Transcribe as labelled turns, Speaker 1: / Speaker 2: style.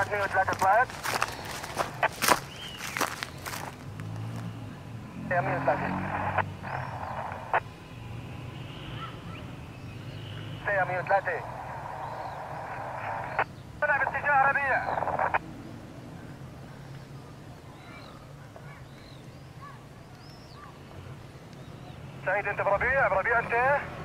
Speaker 1: 103 طلعت. 130. 103. طلع باتجاه ربيع. سعيد انت بربيع؟ بربيع انت؟